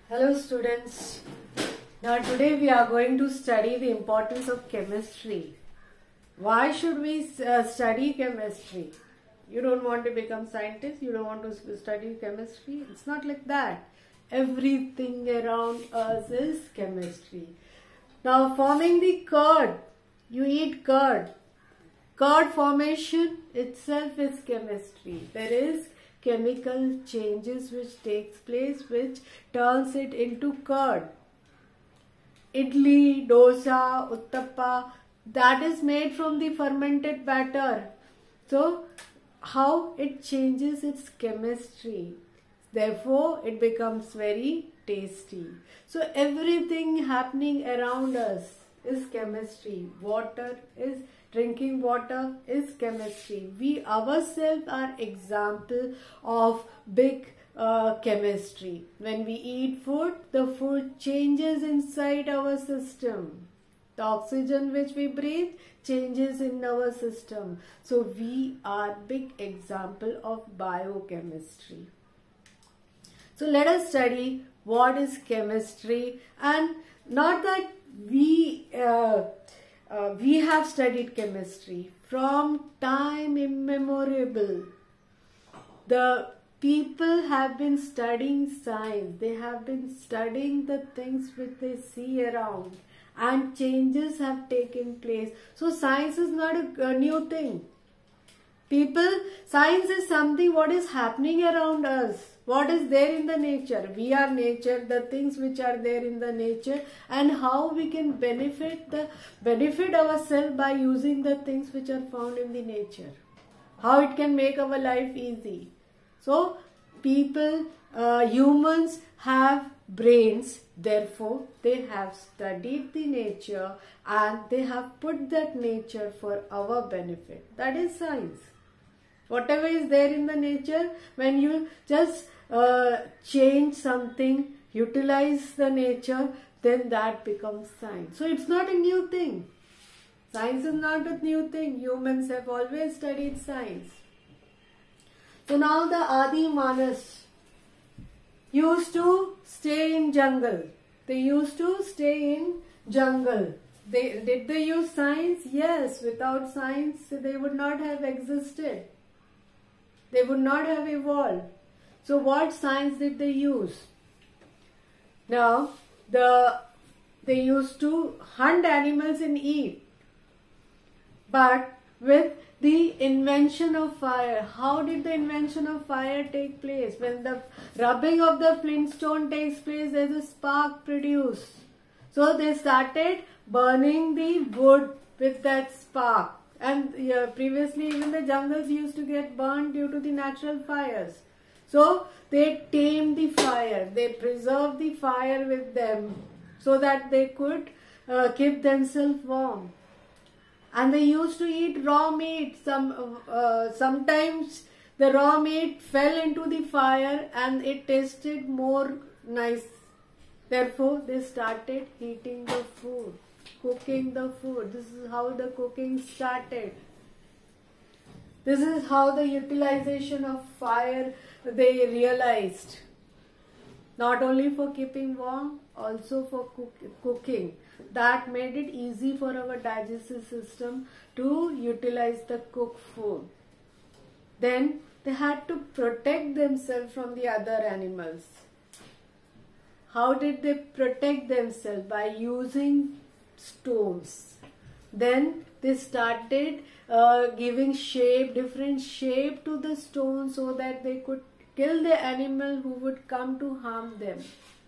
Hello students. Now today we are going to study the importance of chemistry. Why should we study chemistry? You don't want to become scientist, you don't want to study chemistry. It's not like that. Everything around us is chemistry. Now forming the curd, you eat curd. Curd formation itself is chemistry. There is chemical changes which takes place which turns it into curd. Idli, dosa, uttappa, that is made from the fermented batter. So how it changes its chemistry. Therefore it becomes very tasty. So everything happening around us is chemistry. Drinking water is chemistry. We ourselves are example of big chemistry. When we eat food, the food changes inside our system. The oxygen which we breathe changes in our system. So we are big example of biochemistry. So let us study what is chemistry, and not that we have studied chemistry from time immemorial. The people have been studying science. They have been studying the things which they see around, and changes have taken place. So science is not a new thing. Science is something what is happening around us. What is there in the nature? We are nature, the things which are there in the nature, and how we can benefit ourselves by using the things which are found in the nature. How it can make our life easy. So humans have brains, therefore they have studied the nature and they have put that nature for our benefit. That is science. Whatever is there in the nature, when you just change something, utilize the nature, then that becomes science. So it's not a new thing. Science is not a new thing. Humans have always studied science. So now the Adi Manas used to stay in jungle. They used to stay in jungle. Did they use science? Yes. Without science, they would not have existed. They would not have evolved. So what science did they use? Now, they used to hunt animals and eat. But with the invention of fire, how did the invention of fire take place? When the rubbing of the flintstone takes place, there is a spark produced. So they started burning the wood with that spark. And previously even the jungles used to get burned due to the natural fires. So they tamed the fire. They preserved the fire with them so that they could keep themselves warm. And they used to eat raw meat. Sometimes the raw meat fell into the fire and it tasted more nice. Therefore they started heating the food, cooking the food. This is how the cooking started. This is how the utilization of fire they realized. Not only for keeping warm, also for cooking. That made it easy for our digestive system to utilize the cooked food. Then they had to protect themselves from the other animals. How did they protect themselves? By using stones. Then they started giving different shape to the stones so that they could kill the animal who would come to harm them.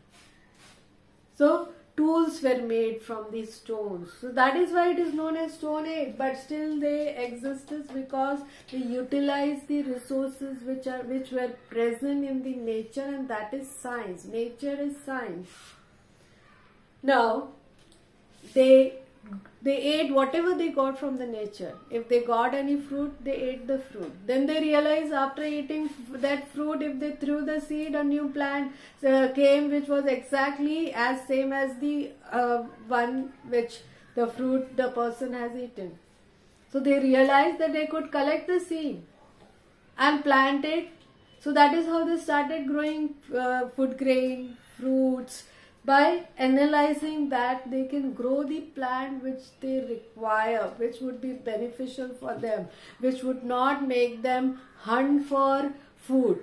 So tools were made from these stones. So that is why it is known as Stone Age. But still they existed because they utilized the resources which were present in the nature, and that is science. Nature is science. Now they ate whatever they got from the nature. If they got any fruit, they ate the fruit. Then they realized after eating that fruit, if they threw the seed, a new plant came which was exactly as same as the one which the fruit the person has eaten. So they realized that they could collect the seed and plant it So that is how they started growing food grain, fruits, by analyzing that they can grow the plant which they require, which would be beneficial for them, which would not make them hunt for food.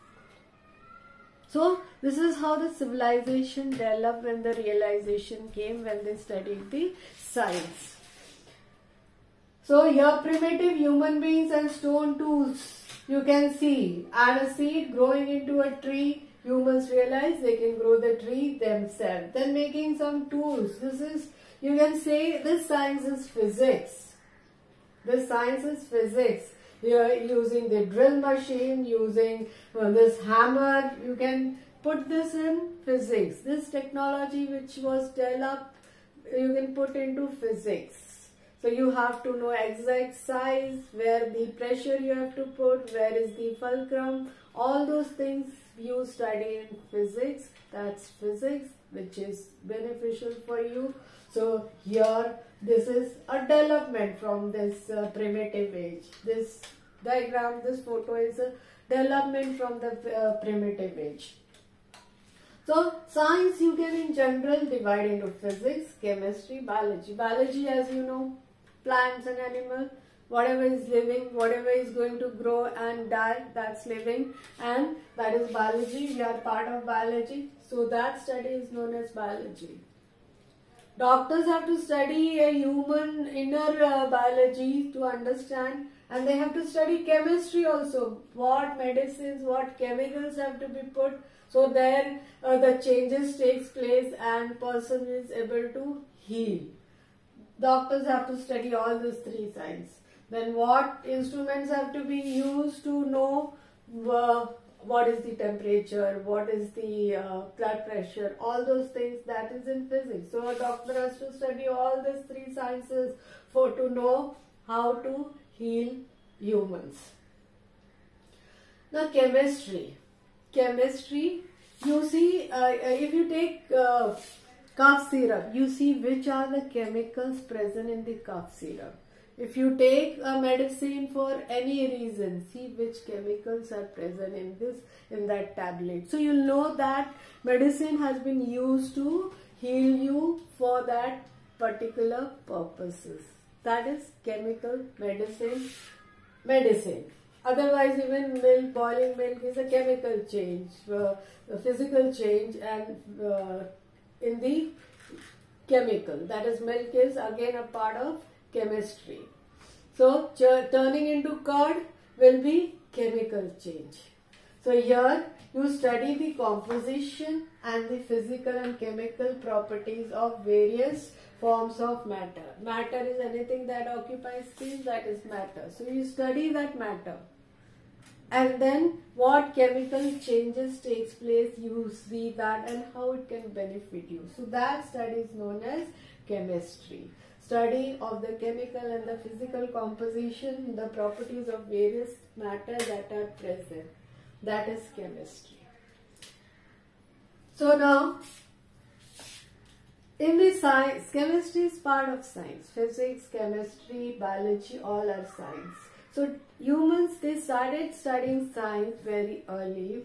So this is how the civilization developed when the realization came, when they studied the science. So here primitive human beings and stone tools you can see, and a seed growing into a tree. Humans realize they can grow the tree themselves. Then making some tools. This is, you can say, this science is physics. This science is physics. You are using the drill machine, using this hammer. You can put this in physics. This technology which was developed, you can put into physics. So you have to know exact size, where the pressure you have to put, where is the fulcrum, all those things you study in physics. That's physics which is beneficial for you. So here this is a development from this primitive age. This diagram, this photo is a development from the primitive age. So science you can in general divide into physics, chemistry, biology. Biology, as you know, plants and animals, whatever is living, whatever is going to grow and die, that's living, and that is biology. We are part of biology, so that study is known as biology. Doctors have to study a human inner biology to understand, and they have to study chemistry also. What medicines, what chemicals have to be put, so there the changes takes place and person is able to heal. Doctors have to study all these three sciences. Then what instruments have to be used to know what is the temperature, what is the blood pressure, all those things, that is in physics. So a doctor has to study all these three sciences for to know how to heal humans. Now chemistry. Chemistry, you see, if you take cough syrup, you see which are the chemicals present in the cough syrup. If you take a medicine for any reason, see which chemicals are present in that tablet. So you'll know that medicine has been used to heal you for that particular purposes. That is chemical medicine. Otherwise, even milk, boiling milk is a chemical change, a physical change, and in the chemical, that is milk is again a part of chemistry. So turning into curd will be chemical change. So here you study the composition and the physical and chemical properties of various forms of matter. Matter is anything that occupies space, that is matter. So you study that matter. And then what chemical changes takes place, you see that, and how it can benefit you. So that study is known as chemistry. Study of the chemical and the physical composition, the properties of various matter that are present. That is chemistry. So now, in the science, chemistry is part of science. Physics, chemistry, biology, all are science. So humans, they started studying science very early,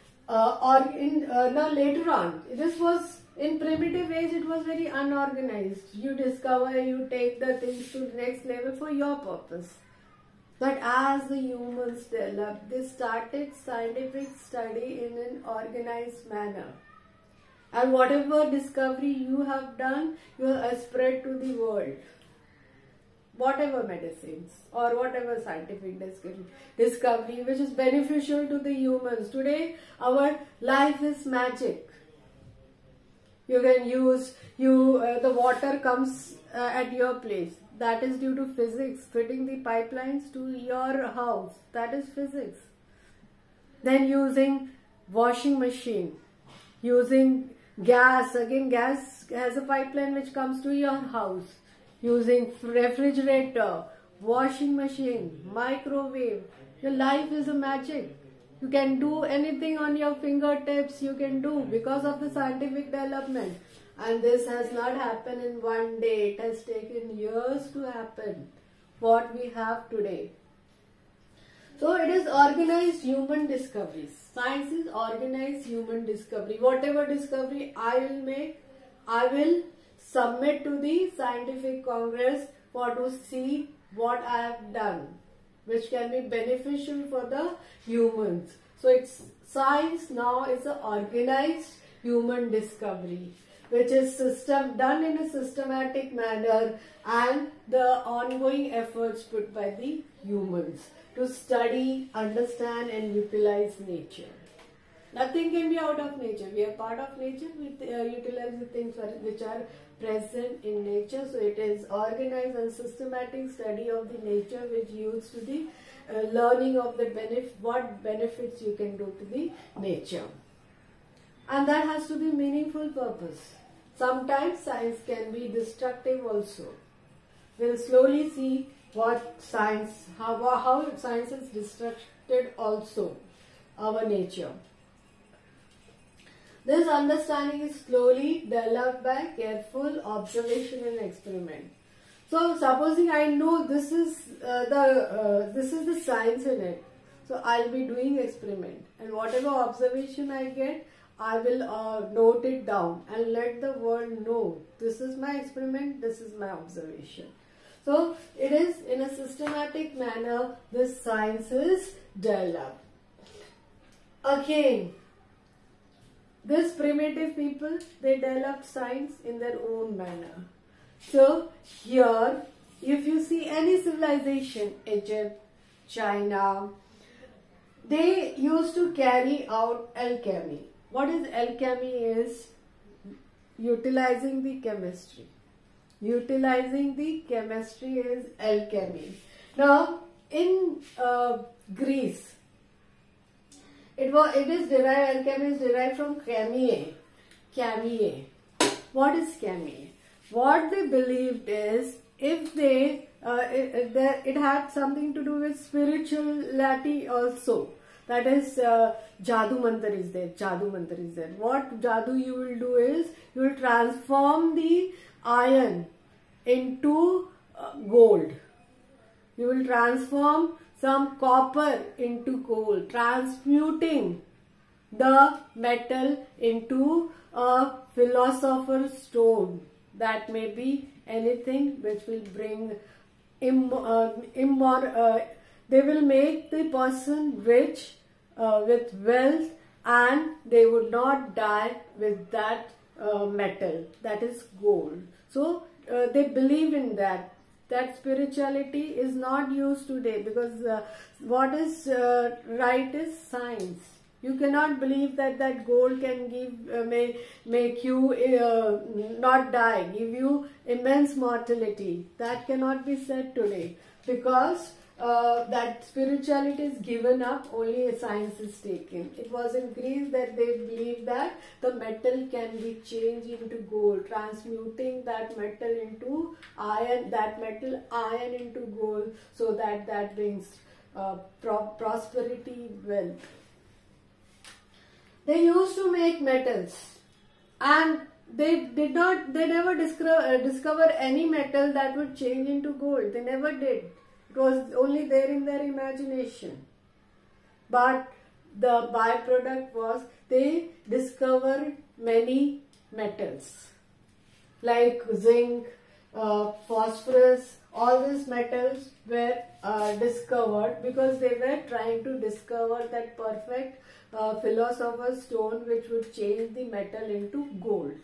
now later on. This was in primitive age. It was very unorganized. You discover, you take the things to the next level for your purpose. But as the humans developed, they started scientific study in an organized manner. And whatever discovery you have done, you have spread to the world. Whatever medicines or whatever scientific discovery which is beneficial to the humans. Today, our life is magic. You can use, the water comes at your place. That is due to physics. Fitting the pipelines to your house. That is physics. Then using washing machine. Using gas. Again, gas has a pipeline which comes to your house. Using refrigerator, washing machine, microwave. Your life is a magic. You can do anything on your fingertips, you can do because of the scientific development. And this has not happened in one day. It has taken years to happen, what we have today. So it is organized human discoveries. Science is organized human discovery. Whatever discovery I will make, I will submit to the scientific congress for to see what I have done, which can be beneficial for the humans. So it's science now is an organized human discovery, which is done in a systematic manner, and the ongoing efforts put by the humans to study, understand and utilize nature. Nothing can be out of nature. We are part of nature. We utilize the things which are present in nature. So it is organized and systematic study of the nature which yields to the learning of the what benefits you can do to the nature. And that has to be meaningful purpose. Sometimes science can be destructive also. We'll slowly see what science, how science has destructed also our nature. This understanding is slowly developed by careful observation and experiment. So supposing I know this is the science in it, so I'll be doing experiment, and whatever observation I get, I will note it down and let the world know this is my experiment, this is my observation. So it is in a systematic manner this science is developed. Again, these primitive people, they developed science in their own manner. So here, if you see any civilization, Egypt, China, they used to carry out alchemy. What is alchemy? Is utilizing the chemistry. Utilizing the chemistry is alchemy. Now, in Greece, alchemy is derived from chemie. Chemie. What is chemie? What they believed is, if they it had something to do with spirituality also. That is, Jadoo Mantar is there. Jadoo Mantar is there. What Jadoo you will do is, you will transform the iron into gold. You will transform some copper into gold, transmuting the metal into a philosopher's stone. That may be anything which will bring they will make the person rich with wealth, and they would not die with that metal, that is gold. So they believe in that. That spirituality is not used today, because what is right is science. You cannot believe that gold can make you not die, give you immense mortality. That cannot be said today, because that spirituality is given up, only science is taken. It was in Greece that they believed that the metal can be changed into gold, transmuting that metal into iron, that metal iron into gold, so that brings prosperity, wealth. They used to make metals, and they never discover any metal that would change into gold. They never did. It was only there in their imagination. But the byproduct was, they discovered many metals like zinc, phosphorus. All these metals were discovered because they were trying to discover that perfect philosopher's stone which would change the metal into gold.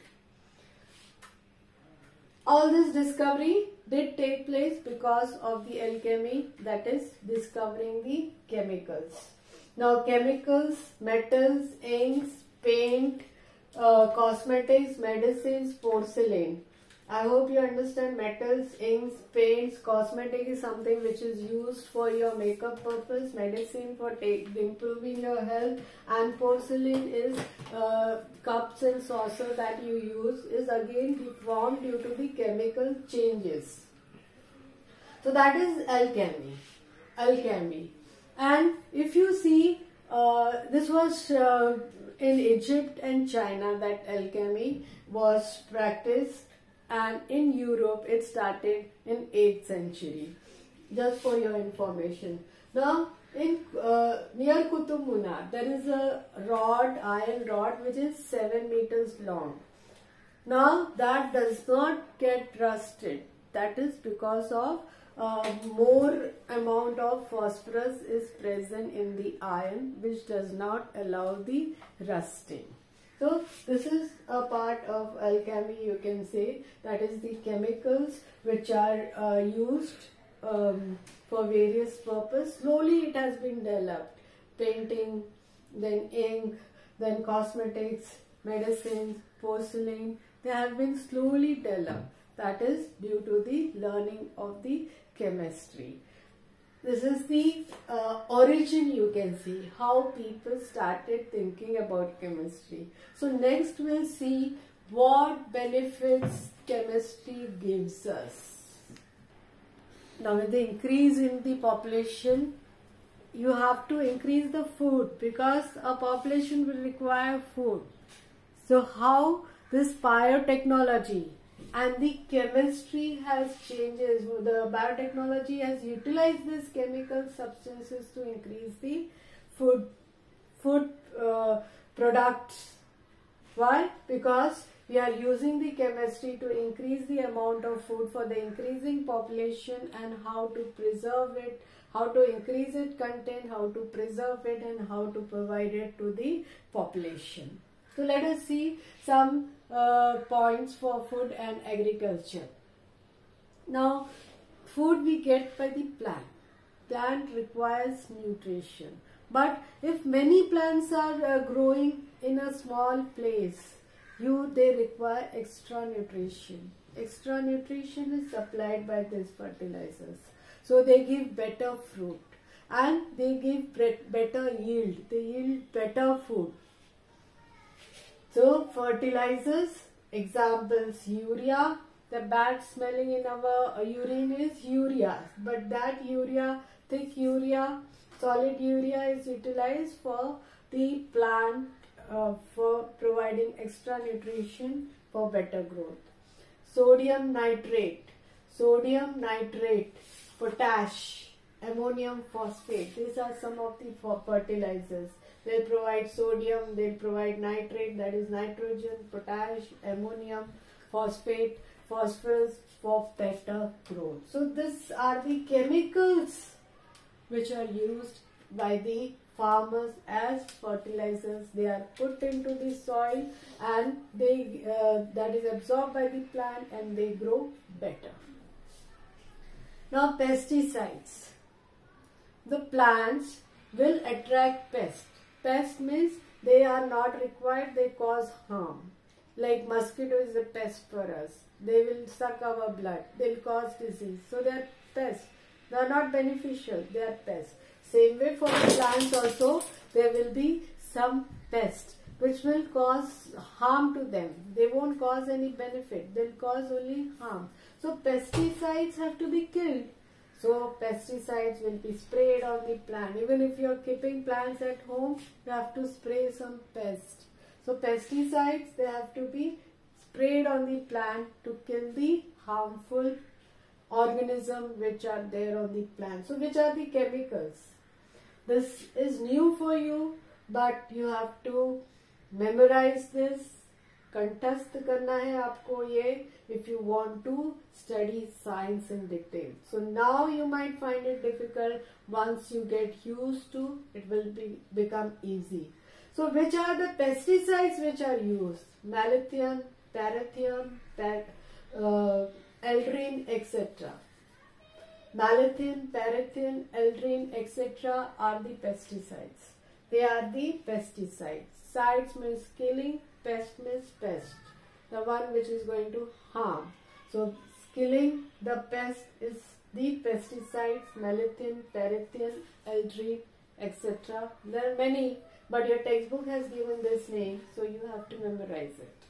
All this discovery did take place because of the alchemy, that is discovering the chemicals. Now chemicals, metals, inks, paint, cosmetics, medicines, porcelain. I hope you understand. Metals, inks, paints, cosmetic is something which is used for your makeup purpose, medicine for improving your health, and porcelain is cups and saucer that you use is again formed due to the chemical changes. So that is alchemy. Alchemy. And if you see, this was in Egypt and China that alchemy was practiced, and in Europe it started in 8th century. Just for your information. Now In near Qutub Minar, there is a rod, iron rod, which is 7 meters long. Now that does not get rusted. That is because of more amount of phosphorus is present in the iron, which does not allow the rusting. So this is a part of alchemy, you can say, that is the chemicals which are used for various purpose. Slowly it has been developed. Painting, then ink, then cosmetics, medicines, porcelain, they have been slowly developed. That is due to the learning of the chemistry. This is the origin, you can see, how people started thinking about chemistry. So next we'll see what benefits chemistry gives us. Now with the increase in the population, you have to increase the food because a population will require food. So how this biotechnology and the chemistry has changes. The biotechnology has utilized these chemical substances to increase the food products. Why? Because we are using the chemistry to increase the amount of food for the increasing population, and how to preserve it, how to increase its content, how to preserve it, and how to provide it to the population. So let us see some points for food and agriculture. Now, food we get by the plant. Plant requires nutrition. But if many plants are growing in a small place, they require extra nutrition. Extra nutrition is supplied by these fertilizers. So they give better fruit and they give better yield. They yield better food. So fertilizers, examples urea. The bad smelling in our urine is urea, but that urea, thick urea, solid urea is utilized for the plant for providing extra nutrition for better growth. Sodium nitrate, potash, ammonium phosphate. These are some of the fertilizers. They provide sodium, they provide nitrate, that is nitrogen, potash, ammonium, phosphate, phosphorus for better growth. So these are the chemicals which are used by the farmers as fertilizers. They are put into the soil and that is absorbed by the plant and they grow better. Now pesticides. The plants will attract pests. Pest means they are not required, they cause harm. Like mosquito is a pest for us. They will suck our blood, they will cause disease. So they are pests. They are not beneficial, they are pests. Same way for the plants also, there will be some pests which will cause harm to them. They won't cause any benefit, they will cause only harm. So pesticides have to be killed. So pesticides will be sprayed on the plant. Even if you are keeping plants at home, you have to spray some pest. So pesticides, they have to be sprayed on the plant to kill the harmful organisms which are there on the plant. So which are the chemicals? This is new for you, but you have to memorize this. कंठस्थ करना है आपको ये if you want to study science in detail. So now you might find it difficult. Once you get used to, it will become easy. So which are the pesticides which are used? Malathion, parathion, eldrin, etc. Malathion, parathion, eldrin, etc. are the pesticides. They are the pesticides. Sides means killing, pest means pest. The one which is going to harm. So killing the pest is the pesticides, malathion, parathion, eldrin, etc. There are many, but your textbook has given this name, so you have to memorize it.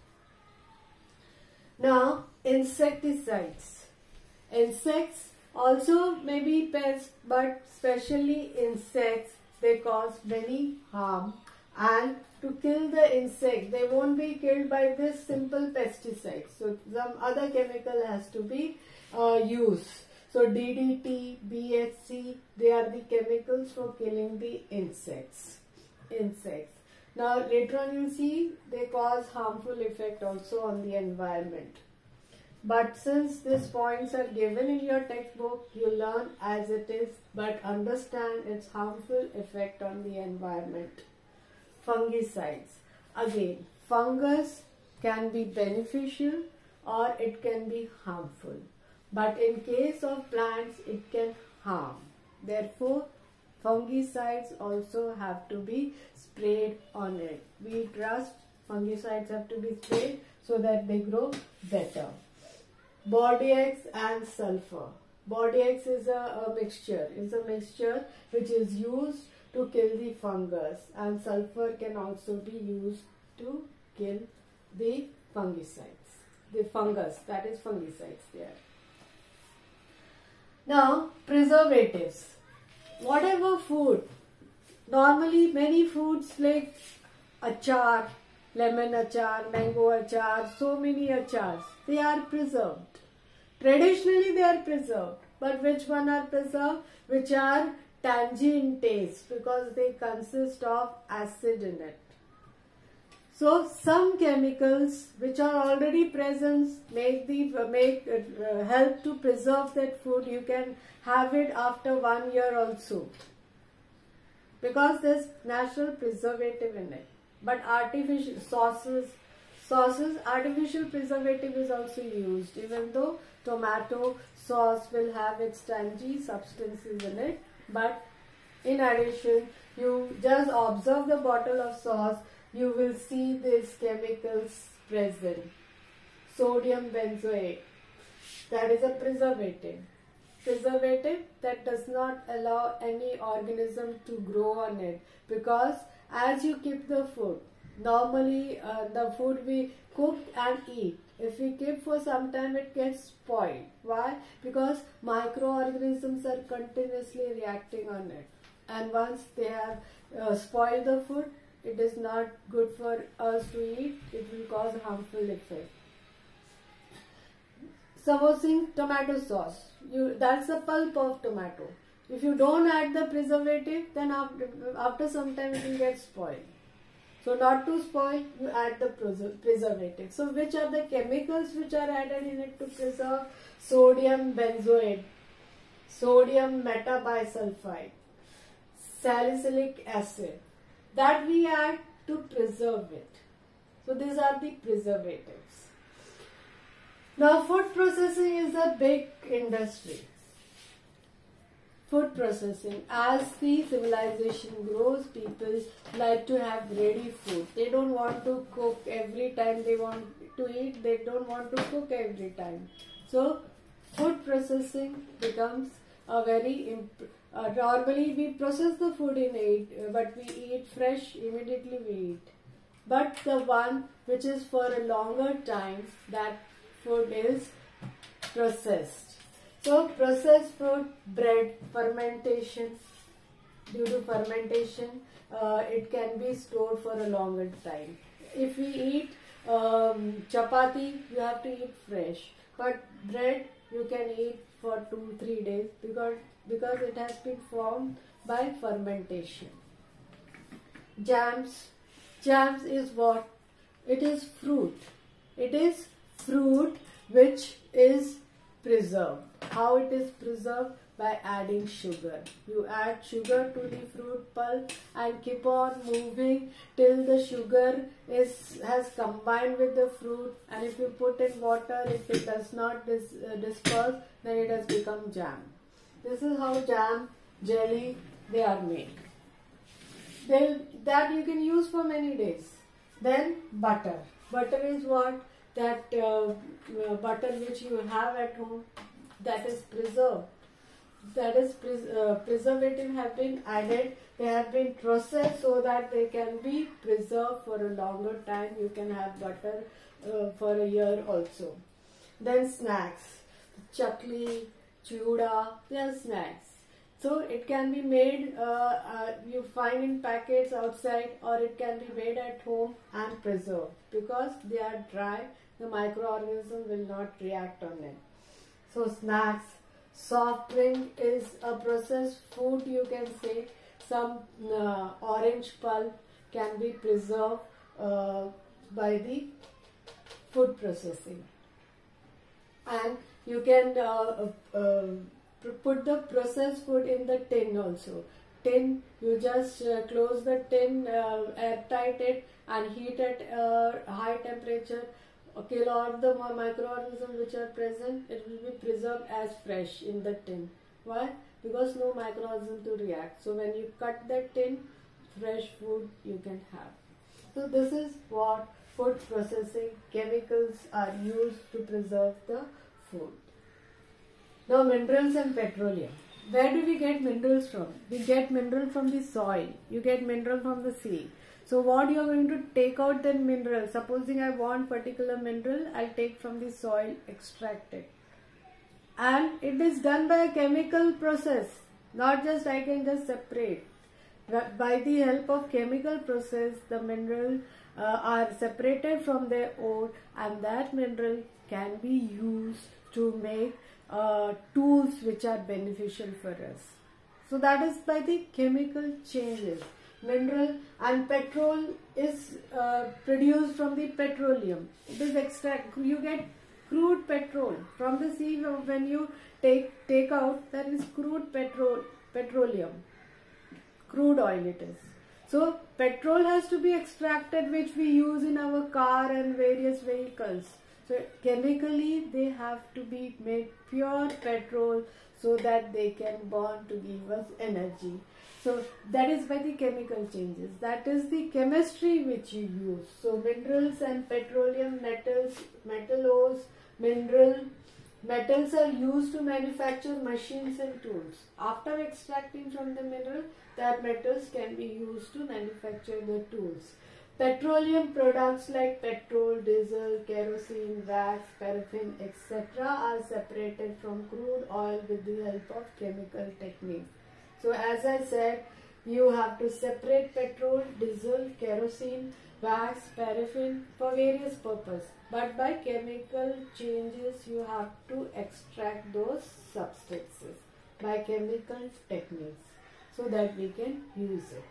Now, insecticides. Insects also may be pests, but especially insects, they cause many harm. And to kill the insect, they won't be killed by this simple pesticide. So some other chemical has to be used. So DDT, BHC, they are the chemicals for killing the insects. Now later on you see they cause harmful effect also on the environment. But since these points are given in your textbook, you learn as it is, but understand its harmful effect on the environment. Fungicides. Again, fungus can be beneficial or it can be harmful. But in case of plants, it can harm. Therefore, fungicides also have to be sprayed on it. We trust fungicides have to be sprayed so that they grow better. Bordeaux and sulfur. Bordeaux is a mixture. It's a mixture which is used to kill the fungus, and sulfur can also be used to kill the fungicides. The fungus, that is fungicides there. Now, preservatives. Whatever food, normally many foods like achar, lemon achar, mango achar, so many achars, they are preserved. Traditionally they are preserved, but which one are preserved? Which are tangy in taste because they consist of acid in it. So some chemicals which are already present help to preserve that food. You can have it after 1 year also because there's natural preservative in it. But artificial sauces, artificial preservative is also used, even though tomato sauce will have its tangy substances in it. But in addition, you just observe the bottle of sauce, you will see these chemicals present. Sodium benzoate, that is a preservative. Preservative that does not allow any organism to grow on it, because as you keep the food, normally the food we cook and eat, if we keep for some time it gets spoiled. Why? Because microorganisms are continuously reacting on it, and once they have spoiled the food, it is not good for us to eat. It will cause harmful effect. Supposing tomato sauce, that's the pulp of tomato. If you don't add the preservative, then after some time it will get spoiled. So not to spoil, you add the preservative. So which are the chemicals which are added in it to preserve? Sodium benzoate, sodium metabisulfite, salicylic acid, that we add to preserve it. So these are the preservatives. Now food processing is a big industry. Food processing. As the civilization grows, people like to have ready food. They don't want to cook every time they want to eat. They don't want to cook every time. So food processing becomes a very normally we process the food in it, but we eat fresh, immediately we eat. But the one which is for a longer time, that food is processed. So processed food, bread, fermentation. Due to fermentation, it can be stored for a longer time. If we eat chapati, you have to eat fresh. But bread, you can eat for 2-3 days because it has been formed by fermentation. Jams. Jams is what? It is fruit. It is fruit which is preserved. How it is preserved? By adding sugar. You add sugar to the fruit pulp and keep on moving till the sugar has combined with the fruit, and if you put in water, if it does not disperse, then it has become jam. This is how jam, jelly, they are made. That you can use for many days. Then butter. Butter is what? That butter which you have at home, that is preserved. That is preservative have been added. They have been processed so that they can be preserved for a longer time. You can have butter for a year also. Then snacks. Chakli, chuda, they are snacks. So it can be made, you find in packets outside, or it can be made at home and preserved. Because they are dry, the microorganism will not react on it. So snacks. Soft drink is a processed food, you can say. Some orange pulp can be preserved by the food processing. And you can put the processed food in the tin also. Tin, you just close the tin, airtight it, and heat at high temperature. Kill all the microorganisms which are present. It will be preserved as fresh in the tin. Why? Because no microorganism to react. So when you cut the tin, fresh food you can have. So this is what food processing chemicals are used to preserve the food. Now minerals and petroleum. Where do we get minerals from? We get mineral from the soil. You get mineral from the sea. So what you are going to take out that mineral? Supposing I want particular mineral, I'll take from the soil, extract it. And it is done by a chemical process. Not just I can just separate. By the help of chemical process, the mineral are separated from their ore, and that mineral can be used to make tools which are beneficial for us. So that is by the chemical changes. Mineral and petrol is produced from the petroleum. It is extract. You get crude petrol from the sea. When you take out, there is crude petroleum. Crude oil it is. So petrol has to be extracted, which we use in our car and various vehicles. So chemically they have to be made pure petrol so that they can burn to give us energy. So that is by the chemical changes. That is the chemistry which you use. So minerals and petroleum, metals, metal ores, metals are used to manufacture machines and tools. After extracting from the mineral, that metals can be used to manufacture the tools. Petroleum products like petrol, diesel, kerosene, wax, paraffin, etc. are separated from crude oil with the help of chemical techniques. So as I said, you have to separate petrol, diesel, kerosene, wax, paraffin for various purposes. But by chemical changes, you have to extract those substances by chemical techniques so that we can use it.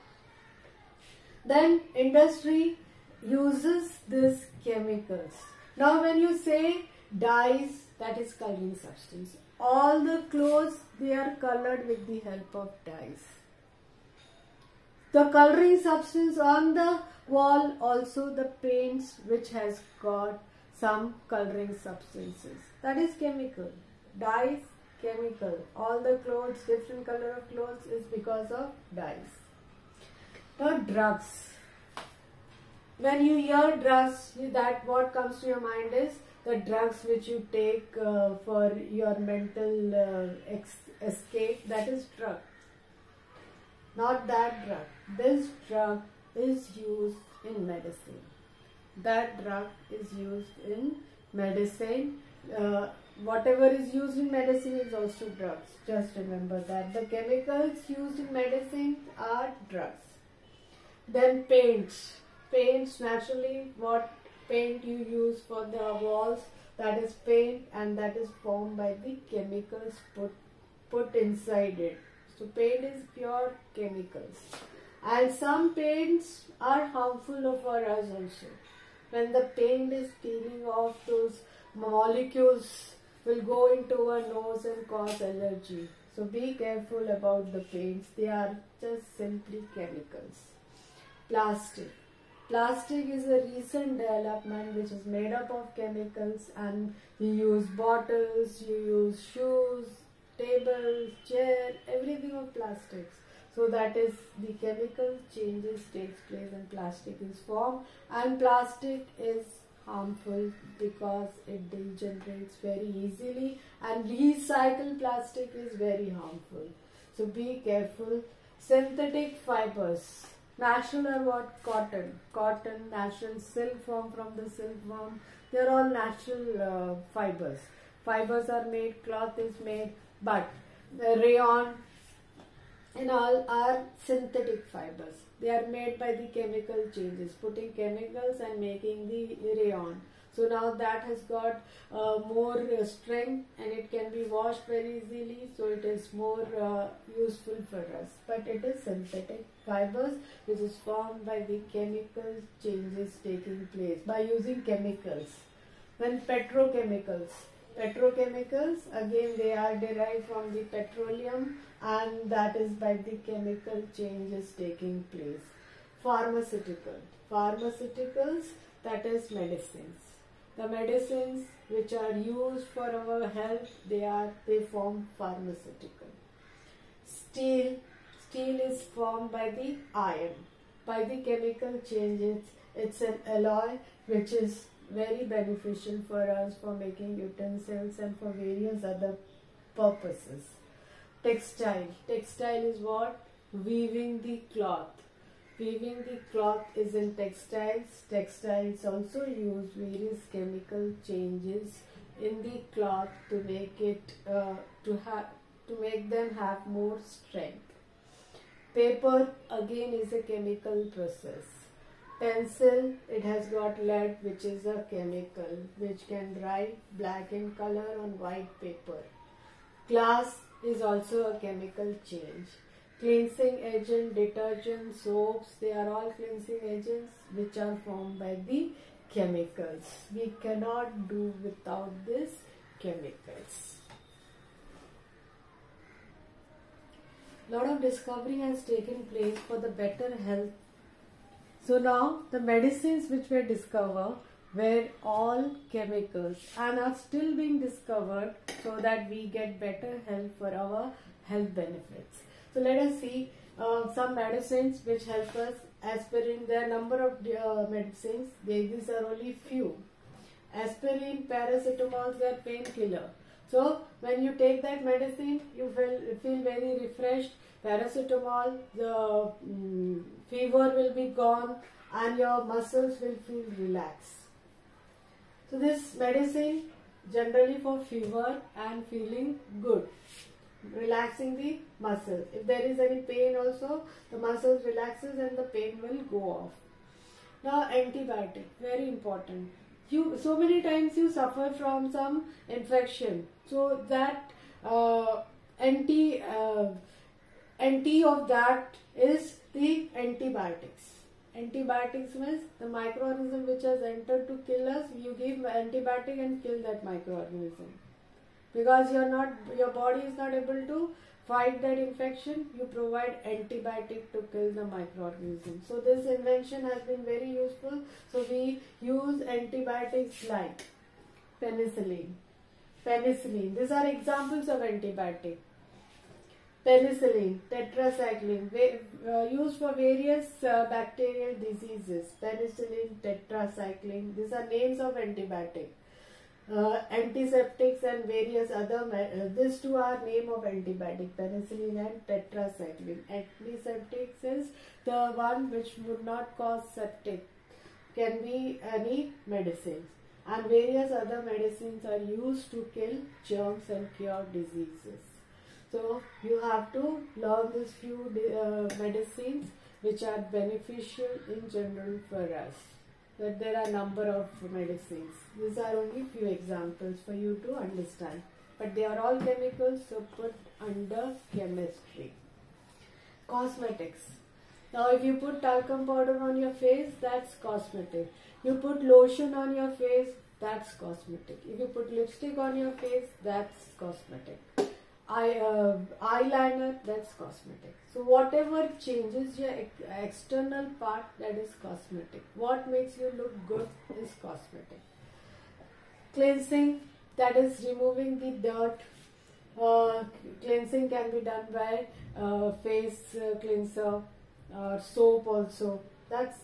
Then industry uses these chemicals. Now when you say dyes, that is coloring substance. All the clothes, they are colored with the help of dyes. The coloring substance on the wall, also the paints which has got some coloring substances. That is chemical. Dyes, chemical. All the clothes, different color of clothes is because of dyes. Now drugs. When you hear drugs, that what comes to your mind is the drugs which you take for your mental escape. That is drug. Not that drug. This drug is used in medicine. That drug is used in medicine. Whatever is used in medicine is also drugs. Just remember that. The chemicals used in medicine are drugs. Then paints. Paints, naturally, what paint you use for the walls, that is paint, and that is formed by the chemicals put inside it. So paint is pure chemicals. And some paints are harmful for us also. When the paint is peeling off, those molecules will go into our nose and cause allergy. So be careful about the paints. They are just simply chemicals. Plastic. Plastic is a recent development which is made up of chemicals, and you use bottles, you use shoes, tables, chair, everything of plastics. So that is the chemical changes takes place and plastic is formed, and plastic is harmful because it degenerates very easily, and recycled plastic is very harmful. So be careful. Synthetic fibers. Natural are what? Cotton. Cotton, natural, silk form from the silkworm. They are all natural fibers. Fibers are made, cloth is made, but the rayon and all are synthetic fibers. They are made by the chemical changes, putting chemicals and making the rayon. So now that has got more strength and it can be washed very easily, so it is more useful for us. But it is synthetic fibers which is formed by the chemical changes taking place by using chemicals. Then petrochemicals again they are derived from the petroleum, and that is by the chemical changes taking place. Pharmaceuticals, that is medicines. The medicines which are used for our health, they form pharmaceutical. Steel is formed by the iron. By the chemical changes, it's an alloy which is very beneficial for us for making utensils and for various other purposes. Textile is what? Weaving the cloth. Weaving the cloth is in textiles. Textiles also use various chemical changes in the cloth to make it to make them have more strength. Paper again is a chemical process. Pencil, it has got lead, which is a chemical which can write black in color on white paper. Glass is also a chemical change. Cleansing agent, detergent, soaps, they are all cleansing agents which are formed by the chemicals. We cannot do without these chemicals. Lot of discovery has taken place for the better health. So now the medicines which were discovered were all chemicals and are still being discovered so that we get better health for our health benefits. So let us see some medicines which help us. Aspirin, there are number of medicines, these are only few. Aspirin, paracetamol, they are painkiller. So when you take that medicine, you feel very refreshed. Paracetamol, the fever will be gone and your muscles will feel relaxed. So this medicine generally for fever and feeling good, relaxing the muscles. If there is any pain also, the muscles relaxes and the pain will go off. Now antibiotic, very important. So many times you suffer from some infection, so that anti of that is the antibiotics. Antibiotics means the microorganism which has entered to kill us, you give antibiotic and kill that microorganism. Because your body is not able to fight that infection, you provide antibiotic to kill the microorganism. So this invention has been very useful. So we use antibiotics like penicillin. These are examples of antibiotic. Penicillin, tetracycline, used for various bacterial diseases. Penicillin, tetracycline, these are names of antibiotic. Antiseptics and various other, these two are name of antibiotic, penicillin and tetracycline. Antiseptics is the one which would not cause septic, can be any medicines. And various other medicines are used to kill germs and cure diseases. So you have to learn these few medicines which are beneficial in general for us. That there are number of medicines. These are only few examples for you to understand. But they are all chemicals, so put under chemistry. Cosmetics. Now if you put talcum powder on your face, that's cosmetic. You put lotion on your face, that's cosmetic. If you put lipstick on your face, that's cosmetic. Eyeliner, that's cosmetic. So whatever changes your external part, that is cosmetic. What makes you look good is cosmetic. Cleansing, that is removing the dirt. Cleansing can be done by face cleanser or soap also. That's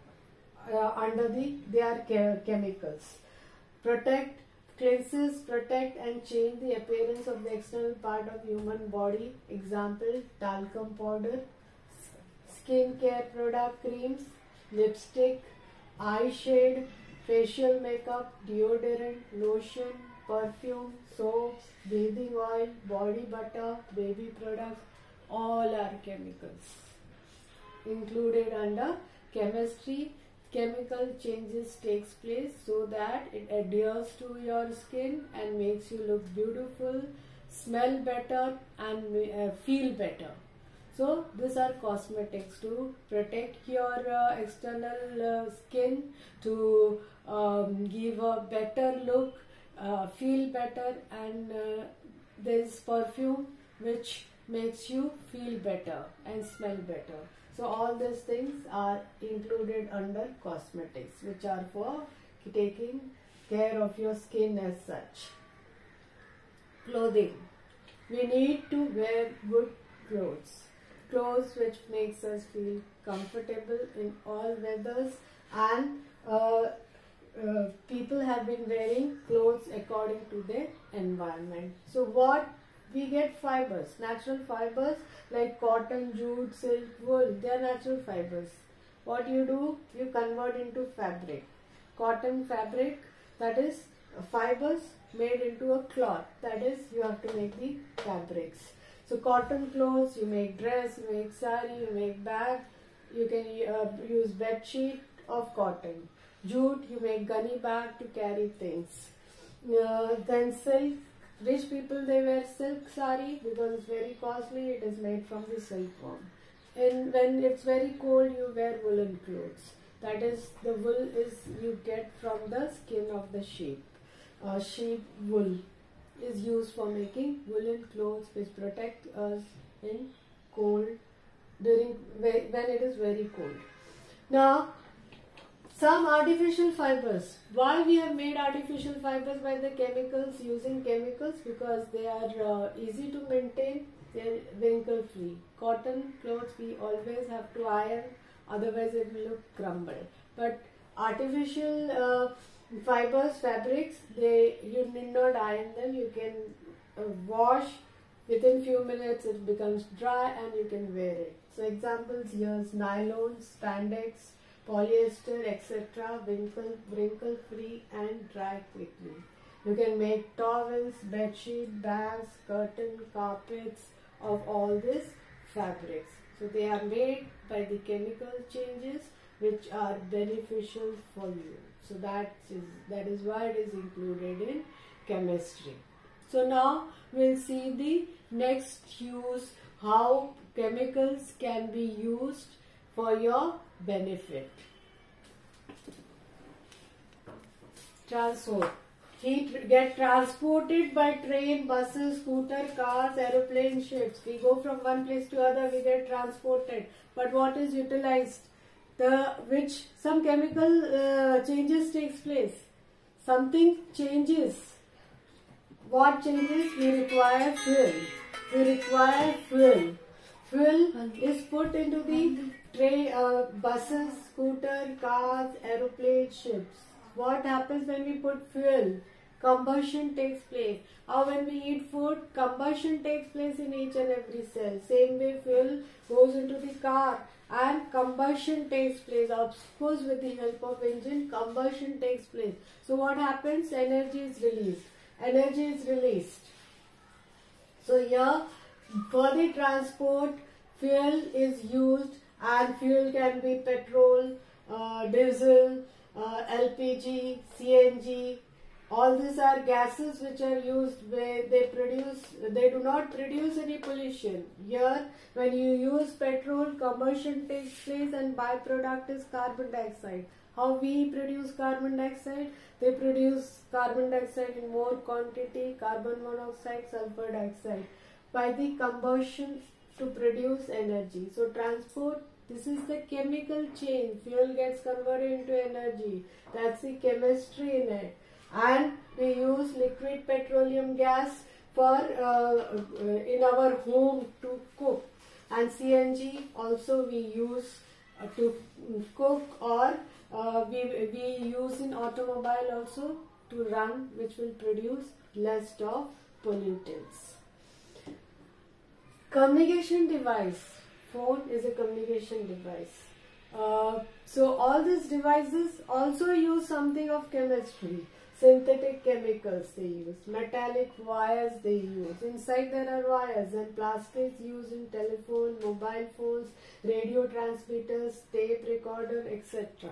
they are chemicals. Cleanses, protect and change the appearance of the external part of human body. Example, talcum powder, skin care product, creams, lipstick, eye shade, facial makeup, deodorant, lotion, perfume, soaps, bathing oil, body butter, baby products, all are chemicals included under chemistry. chemical changes takes place so that it adheres to your skin and makes you look beautiful, smell better and feel better. So these are cosmetics to protect your external skin, to give a better look, feel better, and there is perfume which makes you feel better and smell better. So all these things are included under cosmetics, which are for taking care of your skin as such. Clothing. We need to wear good clothes. Clothes which makes us feel comfortable in all weathers, and people have been wearing clothes according to their environment. So what we get? Fibers, natural fibers like cotton, jute, silk, wool. They are natural fibers. What you do? You convert into fabric. Cotton fabric, that is fibers made into a cloth. That is, you have to make the fabrics. So cotton clothes, you make dress, you make sari, you make bag. You can use bed sheet of cotton. Jute, you make gunny bag to carry things. Then silk. Rich people, they wear silk sari because it's very costly. It is made from the silkworm. And when it's very cold, you wear woolen clothes. That is, the wool is you get from the skin of the sheep. Sheep wool is used for making woolen clothes which protect us in cold, when it is very cold. Now, some artificial fibers. Why we have made artificial fibers by the chemicals, using chemicals? Because they are easy to maintain, they are wrinkle free. Cotton clothes we always have to iron, otherwise it will look crumbled. But artificial fibers, fabrics, you need not iron them. You can wash, within few minutes it becomes dry and you can wear it. So examples here is nylon, spandex, polyester, etc. wrinkle free and dry quickly. You can make towels, bedsheet, bags, curtain, carpets of all these fabrics. So they are made by the chemical changes which are beneficial for you. So that is why it is included in chemistry. So now we'll see the next use, how chemicals can be used for your benefit. Transport. Heat get transported by train, buses, scooter, cars, aeroplane, ships. We go from one place to other, we get transported. But what is utilized? Some chemical changes takes place. Something changes. What changes? We require fuel. Fuel is put into the train, buses, scooter, cars, aeroplane, ships. What happens when we put fuel? Combustion takes place. Or when we eat food, combustion takes place in each and every cell. Same way fuel goes into the car and combustion takes place. Of course, with the help of engine, combustion takes place. So what happens? Energy is released. So here, for the transport, fuel is used, and fuel can be petrol, diesel, LPG, CNG. All these are gases which are used where they do not produce any pollution. Here, when you use petrol, combustion takes place and byproduct is carbon dioxide. How we produce carbon dioxide? They produce carbon dioxide in more quantity, carbon monoxide, sulfur dioxide, by the combustion to produce energy. So transport, this is the chemical chain. Fuel gets converted into energy. That's the chemistry in it. And we use liquid petroleum gas for in our home to cook. And CNG also we use to cook, or we use in automobile also to run, which will produce less of pollutants. Communication device. Phone is a communication device. So all these devices also use something of chemistry. Synthetic chemicals they use, metallic wires they use. Inside there are wires, and plastics used in telephone, mobile phones, radio transmitters, tape recorder, etc.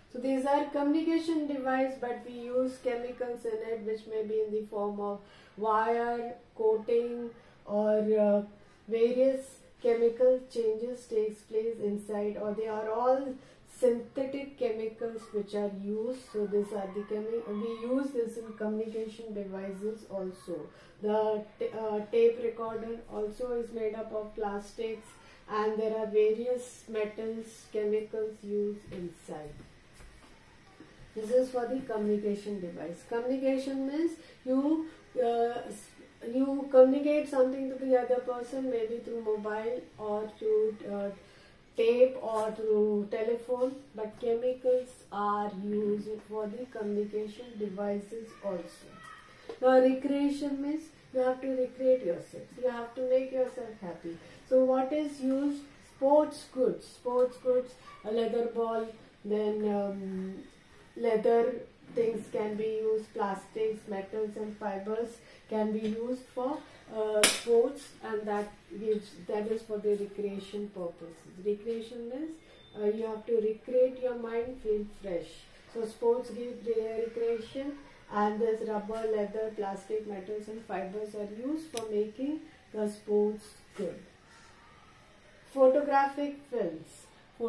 So these are communication device, but we use chemicals in it, which may be in the form of wire, coating, or various chemical changes takes place inside, or they are all synthetic chemicals which are used. So these are the we use this in communication devices also. The tape recorder also is made up of plastics, and there are various metals, chemicals used inside. This is for the communication device. Communication means you communicate something to the other person, maybe through mobile or through tape or through telephone, but chemicals are used for the communication devices also. Now recreation means you have to recreate yourself, you have to make yourself happy. So what is used? Sports goods, a leather ball, then leather things can be used, plastics, metals and fibers can be used for sports, and that is for the recreation purposes. Recreation means you have to recreate your mind, feel fresh. So sports give recreation, and this rubber, leather, plastic, metals and fibers are used for making the sports good. Photographic films.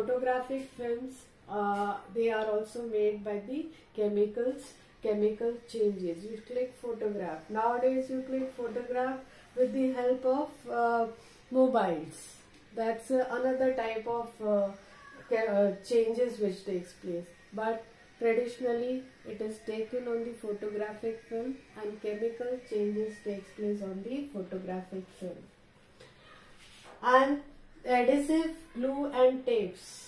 They are also made by the chemical changes. You click photograph. Nowadays you click photograph with the help of mobiles. That's another type of changes which takes place. But traditionally it is taken on the photographic film, and chemical changes takes place on the photographic film. And adhesive, glue and tapes.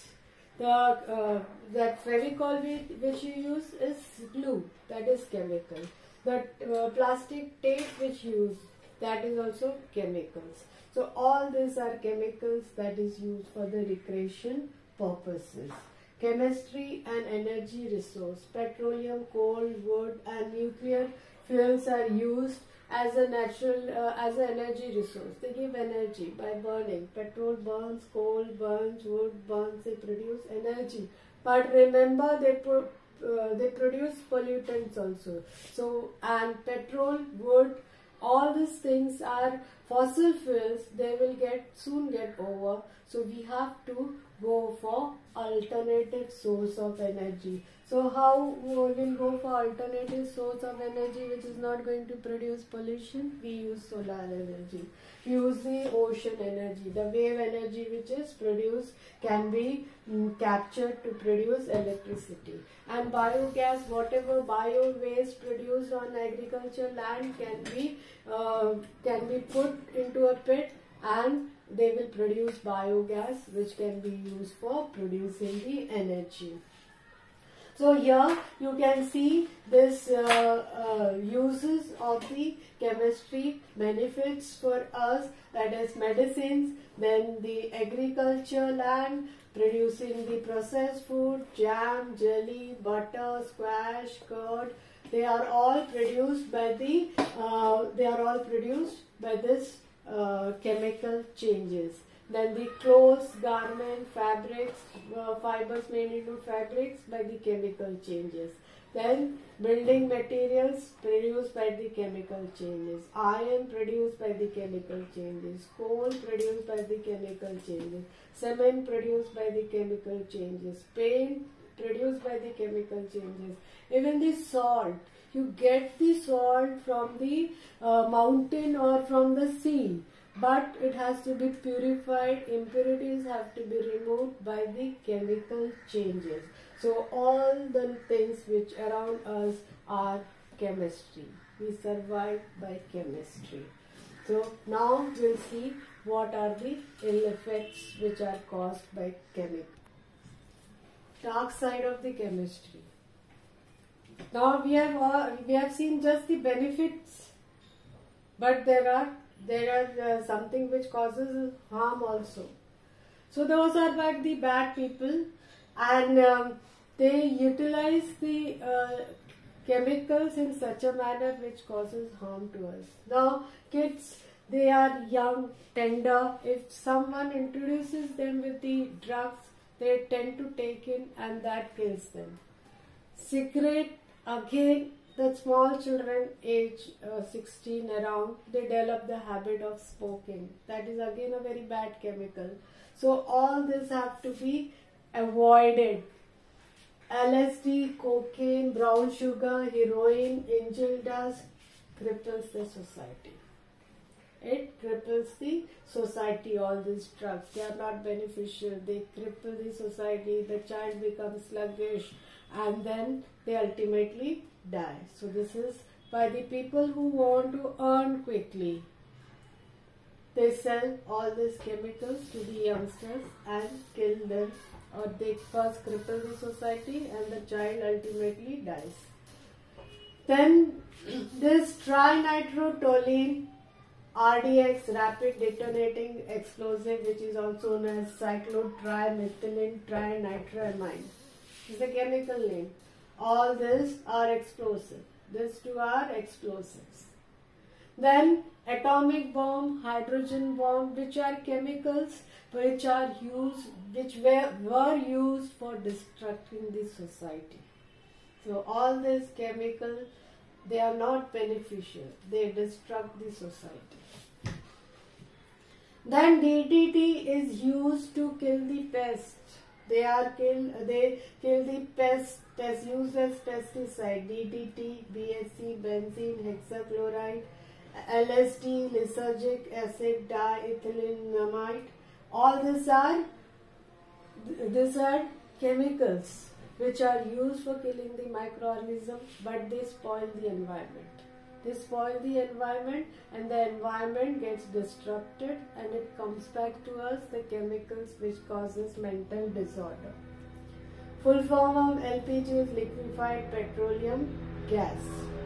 That Fevicol which you use is glue, that is chemical. That plastic tape which you use, that is also chemicals. So all these are chemicals that is used for the recreation purposes. Chemistry and energy resource. Petroleum, coal, wood and nuclear fuels are used as a natural, as an energy resource. They give energy by burning. Petrol burns, coal burns, wood burns, they produce energy. But remember, they produce pollutants also. So, and petrol, wood, all these things are fossil fuels. They will soon get over. So we have to go for alternative source of energy. So how we will go for alternative source of energy which is not going to produce pollution? We use solar energy. We use the ocean energy. The wave energy which is produced can be captured to produce electricity. And biogas, whatever bio waste produced on agriculture land can be put into a pit, and they will produce biogas which can be used for producing the energy. So here you can see this uses of the chemistry, benefits for us, that is medicines, then the agriculture land producing the processed food, jam, jelly, butter, squash, curd. They are all produced by this chemical changes. Then the clothes, garment, fabrics, fibers made into fabrics by the chemical changes. Then building materials produced by the chemical changes. Iron produced by the chemical changes. Coal produced by the chemical changes. Cement produced by the chemical changes. Paint produced by the chemical changes. Even the salt. You get the salt from the mountain or from the sea, but it has to be purified. Impurities have to be removed by the chemical changes. So all the things which around us are chemistry. We survive by chemistry. So now we'll see what are the ill effects which are caused by chemistry. Dark side of the chemistry. Now we have seen just the benefits, but there are something which causes harm also. So those are like the bad people, and they utilize the chemicals in such a manner which causes harm to us. Now kids, they are young, tender. If someone introduces them with the drugs, they tend to take in, and that kills them. Cigarette, again, the small children age 16 around, they develop the habit of smoking. That is again a very bad chemical. So all this have to be avoided. LSD, cocaine, brown sugar, heroin, angel dust cripples the society. It cripples the society, all these drugs. They are not beneficial. They cripple the society. The child becomes sluggish and then they ultimately die. So this is by the people who want to earn quickly. They sell all these chemicals to the youngsters and kill them, or they first cripple the society and the child ultimately dies. Then this trinitrotoluene RDX, rapid detonating explosive, which is also known as cyclotrimethylene trinitramine, is the chemical name. All these are explosive. These two are explosives. Then atomic bomb, hydrogen bomb, which are chemicals which are used, which were used for destructing the society. So all these chemicals, they are not beneficial. They destruct the society. Then DDT is used to kill the pest. They kill the pest used as pesticide. DDT, BSC, benzene, hexachloride, LSD, lysergic acid, diethylenamide. All these are chemicals which are used for killing the microorganism, but they spoil the environment. They spoil the environment and the environment gets disrupted and it comes back to us, the chemicals which causes mental disorder. Full form of LPG is liquefied petroleum gas.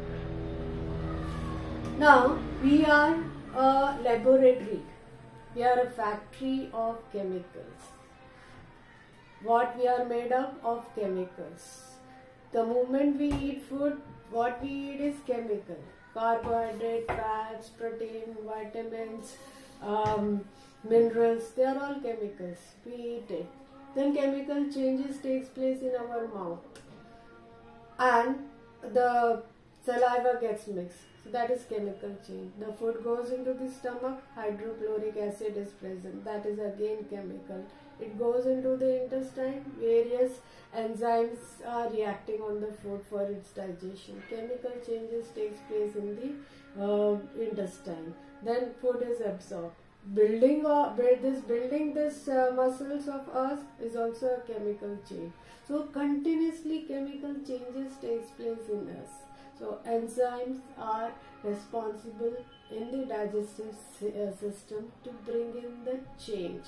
Now we are a laboratory. We are a factory of chemicals. What we are made of chemicals. The moment we eat food, what we eat is chemical. Carbohydrate, fats, protein, vitamins, minerals, they are all chemicals. We eat it. Then chemical changes takes place in our mouth. And the saliva gets mixed. So that is chemical change. The food goes into the stomach, hydrochloric acid is present. That is again chemical. It goes into the intestine, various enzymes are reacting on the food for its digestion. Chemical changes takes place in the intestine. Then food is absorbed. Building this muscles of us is also a chemical change. So continuously chemical changes takes place in us. So enzymes are responsible in the digestive system to bring in the change.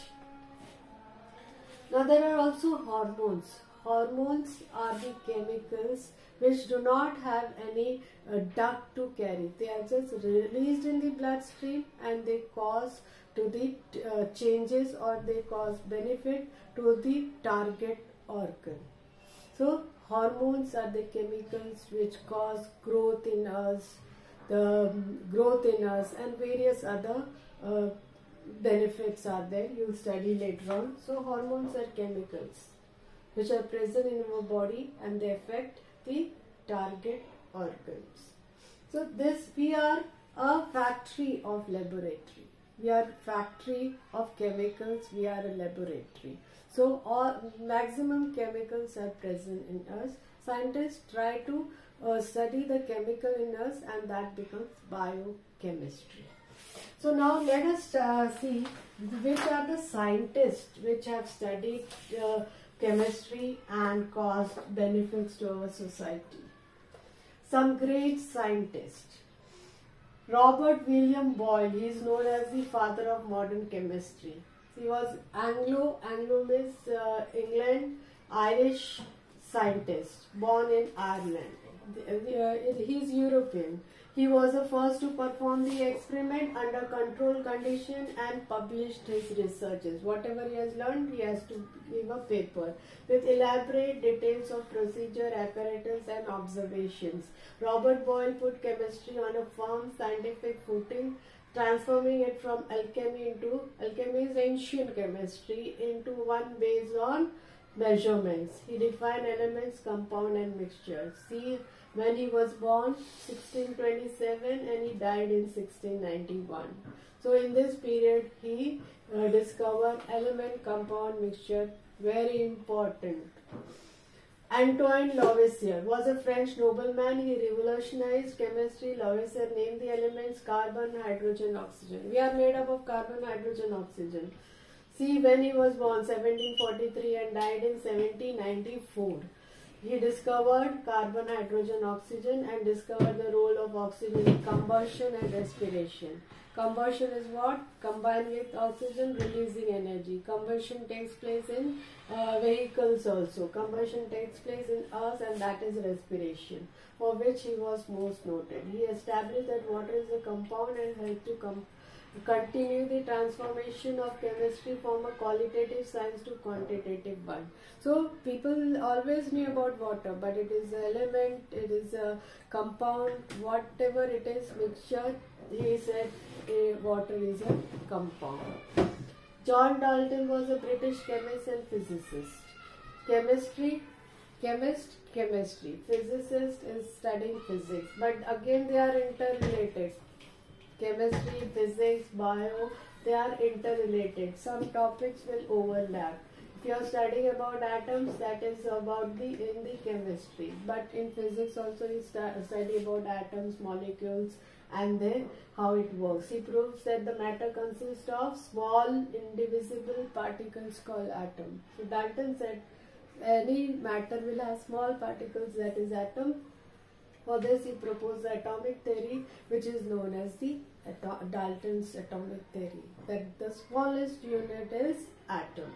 Now there are also hormones. Hormones are the chemicals which do not have any duct to carry. They are just released in the bloodstream and they cause to the changes, or they cause benefit to the target organ. So hormones are the chemicals which cause growth in us, and various other benefits are there. You'll study later on. So hormones are chemicals which are present in our body and they affect the target organs. So we are a factory of laboratory. We are factory of chemicals. We are a laboratory. So all maximum chemicals are present in us. Scientists try to study the chemical in us, and that becomes biochemistry. So now let us see which are the scientists which have studied chemistry and caused benefits to our society. Some great scientists. Robert William Boyle, he is known as the father of modern chemistry. He was Anglo means England, Irish scientist, born in Ireland. He is European. He was the first to perform the experiment under controlled condition and published his researches. Whatever he has learned, he has to give a paper with elaborate details of procedure, apparatus and observations. Robert Boyle put chemistry on a firm scientific footing, transforming it from alchemy is ancient chemistry, into one based on measurements. He defined elements, compound and mixture. See, when he was born 1627 and he died in 1691. So in this period he discovered element, compound, mixture, very important. Antoine Lavoisier was a French nobleman. He revolutionized chemistry. Lavoisier named the elements carbon, hydrogen, oxygen. We are made up of carbon, hydrogen, oxygen. See, when he was born 1743 and died in 1794, he discovered carbon, hydrogen, oxygen and discovered the role of oxygen in combustion and respiration. Combustion is what? Combined with oxygen, releasing energy. Combustion takes place in vehicles also. Combustion takes place in us, and that is respiration, for which he was most noted. He established that water is a compound and helped to continue the transformation of chemistry from a qualitative science to quantitative one. So people always knew about water, but it is an element, it is a compound, whatever it is, mixture. He said water is a compound. John Dalton was a British chemist and physicist. Chemistry. Physicist is studying physics, but again they are interrelated. Chemistry, physics, bio, they are interrelated. Some topics will overlap. If you are studying about atoms, that is about in the chemistry. But in physics also you study about atoms, molecules, and then how it works. He proves that the matter consists of small indivisible particles called atom. So Dalton said any matter will have small particles, that is atom. For this he proposed the atomic theory, which is known as the Dalton's atomic theory, that the smallest unit is atom.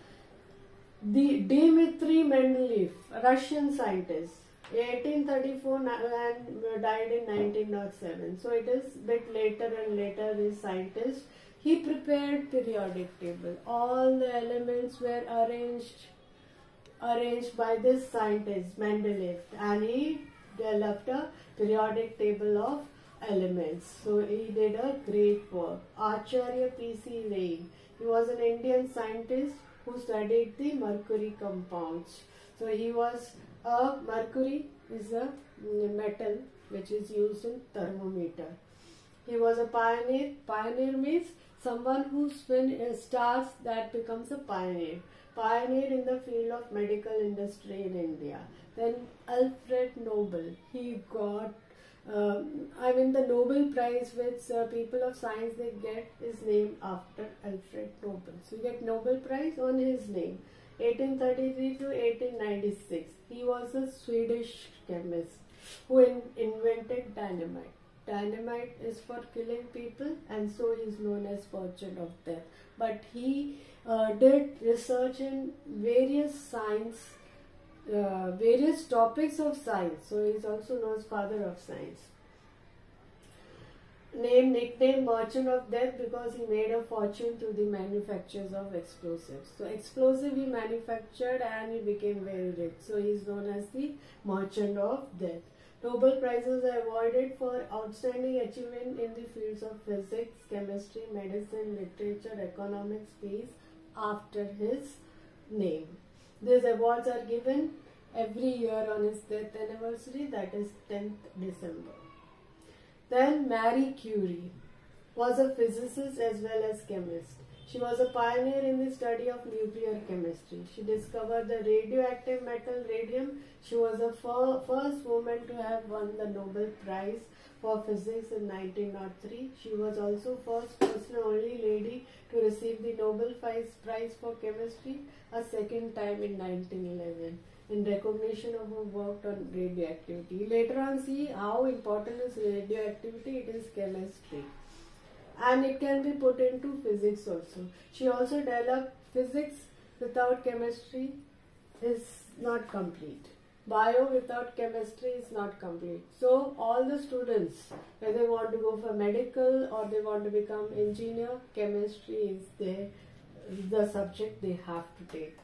The Dmitry Mendeleev, Russian scientist, 1834 and died in 1907. So it is bit later and later this scientist. He prepared periodic table. All the elements were arranged by this scientist Mendeleev, and he developed a periodic table of elements. So he did a great work. Acharya P.C. Ray, he was an Indian scientist who studied the mercury compounds. So he was mercury is a metal which is used in thermometer. He was a pioneer. Pioneer means someone who starts that becomes a pioneer. Pioneer in the field of medical industry in India. Then Alfred Nobel, he got the Nobel Prize which people of science they get is named after Alfred Nobel. So you get Nobel Prize on his name. 1833 to 1896. He was a Swedish chemist who invented dynamite. Dynamite is for killing people, and so he is known as Merchant of Death. But he did research in various various topics of science. So he is also known as father of science. Nickname Merchant of Death because he made a fortune through the manufactures of explosives. So explosive he manufactured and he became very rich. So he is known as the Merchant of Death. Nobel Prizes are awarded for outstanding achievement in the fields of physics, chemistry, medicine, literature, economics, peace after his name. These awards are given every year on his death anniversary, that is 10th December. Then Marie Curie was a physicist as well as chemist. She was a pioneer in the study of nuclear chemistry. She discovered the radioactive metal radium. She was the first woman to have won the Nobel Prize for Physics in 1903. She was also first person, only lady to receive the Nobel Prize for Chemistry a second time in 1911 in recognition of her work on radioactivity. Later on see how important is radioactivity, it is chemistry. And it can be put into physics also. She also developed physics without chemistry is not complete. Bio without chemistry is not complete. So all the students, whether they want to go for medical or they want to become engineer, chemistry is the subject they have to take.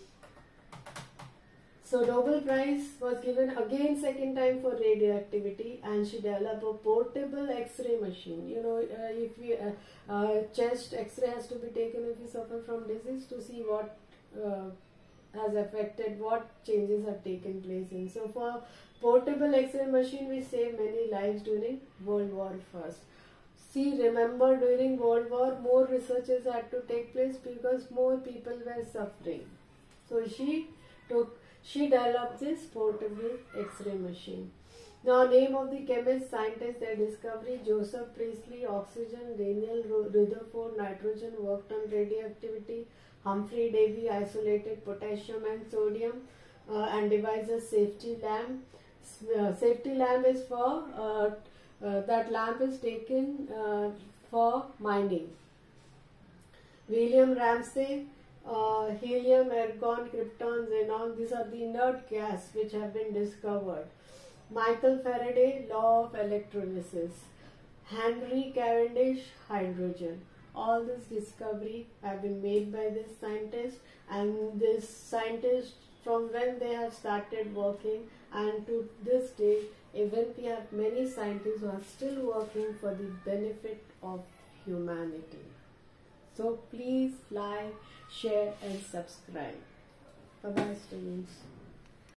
So Nobel Prize was given again second time for radioactivity, and she developed a portable X-ray machine. You know, if we chest X-ray has to be taken if you suffer from disease to see what has affected, what changes have taken place in. So for portable X-ray machine, we saved many lives during World War First. See, remember during World War, more researches had to take place because more people were suffering. So she developed this portable X-ray machine. Now, name of the chemist, scientist, their discovery: Joseph Priestley, oxygen; Daniel Rutherford, nitrogen, worked on radioactivity; Humphrey Davy, isolated potassium and sodium, and devised a safety lamp. Safety lamp is for that lamp is taken for mining. William Ramsay, helium, argon, krypton, xenon, these are the inert gas which have been discovered. Michael Faraday, law of electrolysis. Henry Cavendish, hydrogen. All this discovery have been made by this scientist, and this scientist, from when they have started working and to this day, even we have many scientists who are still working for the benefit of humanity. So please like, share and subscribe. Bye bye students.